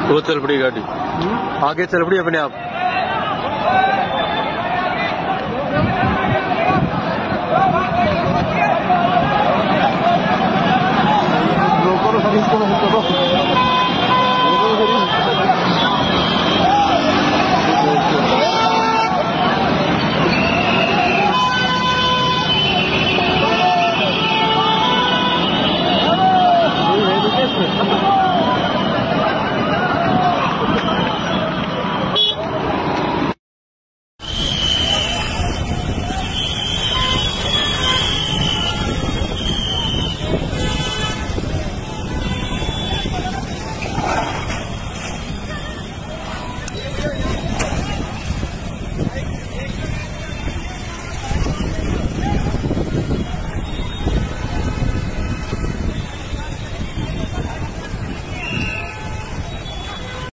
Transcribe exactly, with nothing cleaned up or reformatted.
वो चल पड़ी गाड़ी, आगे चल पड़ी अपने आप। रोको, रोको, रोको, रोको।